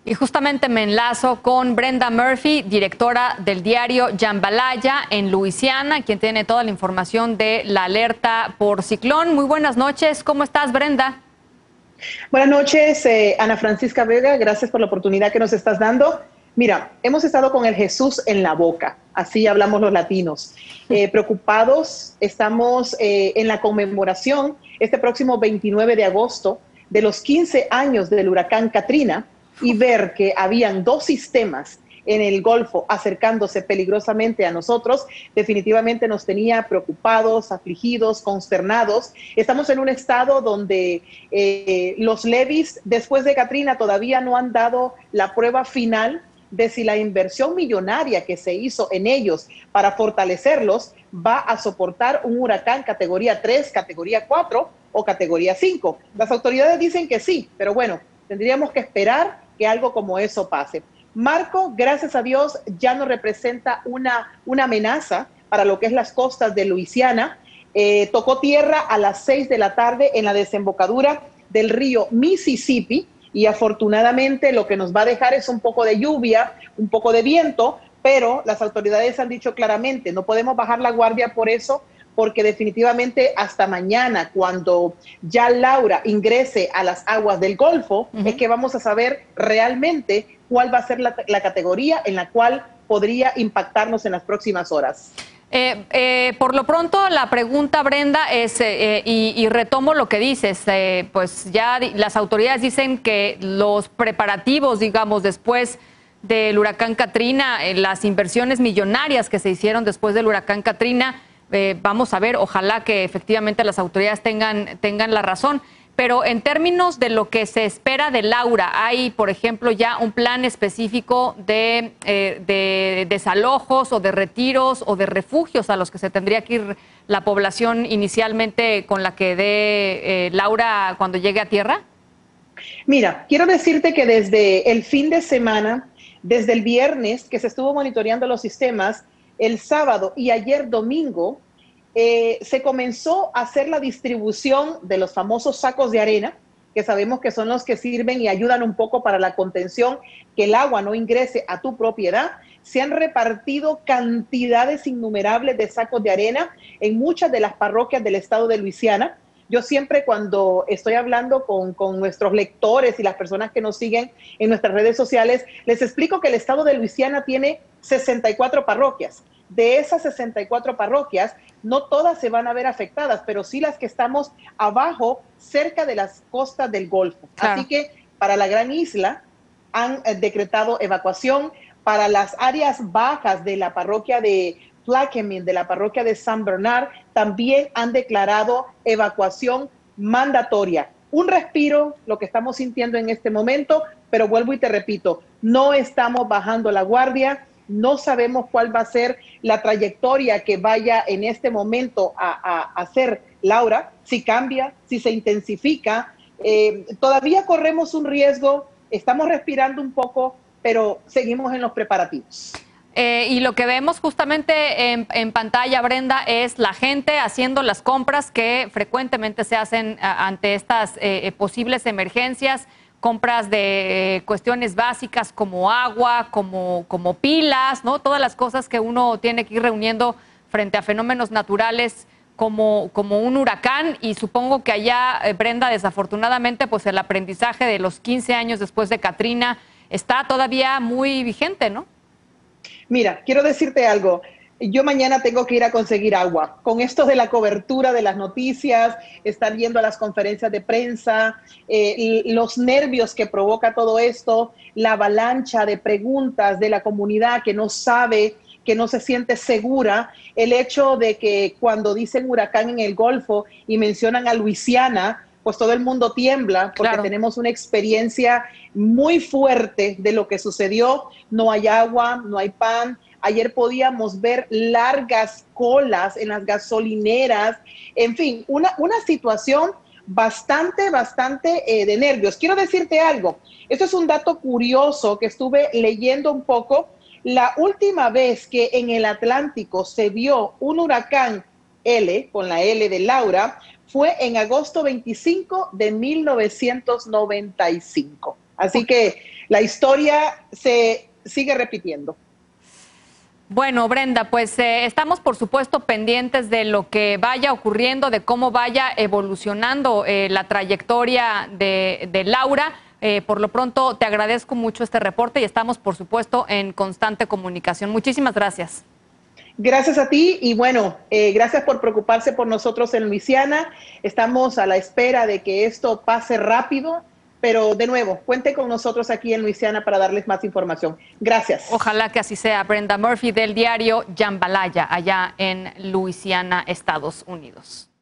Y justamente me enlazo con Brenda Murphy, directora del diario Jambalaya en Luisiana, quien tiene toda la información de la alerta por ciclón. Muy buenas noches, ¿cómo estás, Brenda? Buenas noches, Ana Francisca Vega, gracias por la oportunidad que nos estás dando. Mira, hemos estado con el Jesús en la boca, así hablamos los latinos. Preocupados, estamos en la conmemoración este próximo 29 de agosto de los 15 años del huracán Katrina, y ver que habían dos sistemas en el Golfo acercándose peligrosamente a nosotros, definitivamente nos tenía preocupados, afligidos, consternados. Estamos en un estado donde los levees después de Katrina todavía no han dado la prueba final de si la inversión millonaria que se hizo en ellos para fortalecerlos va a soportar un huracán categoría 3, categoría 4 o categoría 5. Las autoridades dicen que sí, pero bueno, tendríamos que esperar que algo como eso pase. Marco, gracias a Dios, ya no representa una amenaza para lo que es las costas de Luisiana. Tocó tierra a las 6 de la tarde en la desembocadura del río Mississippi, y afortunadamente lo que nos va a dejar es un poco de lluvia, un poco de viento, pero las autoridades han dicho claramente, no podemos bajar la guardia por eso, porque definitivamente hasta mañana, cuando ya Laura ingrese a las aguas del Golfo, es que vamos a saber realmente cuál va a ser la categoría en la cual podría impactarnos en las próximas horas. Por lo pronto, la pregunta, Brenda, es, y retomo lo que dices, pues ya las autoridades dicen que los preparativos, digamos, después del huracán Katrina, las inversiones millonarias que se hicieron después del huracán Katrina, vamos a ver, ojalá que efectivamente las autoridades tengan la razón. Pero en términos de lo que se espera de Laura, ¿hay, por ejemplo, ya un plan específico de desalojos o de retiros o de refugios a los que se tendría que ir la población inicialmente con la que dé Laura cuando llegue a tierra? Mira, quiero decirte que desde el fin de semana, desde el viernes que se estuvo monitoreando los sistemas, el sábado y ayer domingo, se comenzó a hacer la distribución de los famosos sacos de arena, que sabemos que son los que sirven y ayudan un poco para la contención, que el agua no ingrese a tu propiedad. Se han repartido cantidades innumerables de sacos de arena en muchas de las parroquias del estado de Luisiana. Yo siempre, cuando estoy hablando con nuestros lectores y las personas que nos siguen en nuestras redes sociales, les explico que el estado de Luisiana tiene 64 parroquias. De esas 64 parroquias, no todas se van a ver afectadas, pero sí las que estamos abajo, cerca de las costas del Golfo. Claro. Así que para la gran isla han decretado evacuación. Para las áreas bajas de la parroquia de Plaquemine, de la parroquia de San Bernard, también han declarado evacuación mandatoria. Un respiro, lo que estamos sintiendo en este momento, pero vuelvo y te repito, no estamos bajando la guardia, no sabemos cuál va a ser la trayectoria que vaya en este momento a hacer Laura, si cambia, si se intensifica. Todavía corremos un riesgo, estamos respirando un poco, pero seguimos en los preparativos. Y lo que vemos justamente en pantalla, Brenda, es la gente haciendo las compras que frecuentemente se hacen ante estas posibles emergencias, compras de cuestiones básicas como agua, como pilas, ¿no? Todas las cosas que uno tiene que ir reuniendo frente a fenómenos naturales como un huracán. Y supongo que allá, Brenda, desafortunadamente, pues el aprendizaje de los 15 años después de Katrina está todavía muy vigente, ¿no? Mira, quiero decirte algo. Yo mañana tengo que ir a conseguir agua. Con esto de la cobertura de las noticias, estar viendo las conferencias de prensa, los nervios que provoca todo esto, la avalancha de preguntas de la comunidad que no sabe, que no se siente segura, el hecho de que cuando dicen huracán en el Golfo y mencionan a Luisiana, pues todo el mundo tiembla porque Claro. tenemos una experiencia muy fuerte de lo que sucedió. No hay agua, no hay pan. Ayer podíamos ver largas colas en las gasolineras. En fin, una situación bastante de nervios. Quiero decirte algo. Esto es un dato curioso que estuve leyendo un poco. La última vez que en el Atlántico se vio un huracán L, con la L de Laura, fue en agosto 25 de 1995. Así que la historia se sigue repitiendo. Bueno, Brenda, pues estamos por supuesto pendientes de lo que vaya ocurriendo, de cómo vaya evolucionando la trayectoria de Laura. Por lo pronto te agradezco mucho este reporte y estamos por supuesto en constante comunicación. Muchísimas gracias. Gracias a ti y bueno, gracias por preocuparse por nosotros en Luisiana. Estamos a la espera de que esto pase rápido, pero de nuevo, cuente con nosotros aquí en Luisiana para darles más información. Gracias. Ojalá que así sea. Brenda Murphy del diario Jambalaya, allá en Luisiana, Estados Unidos.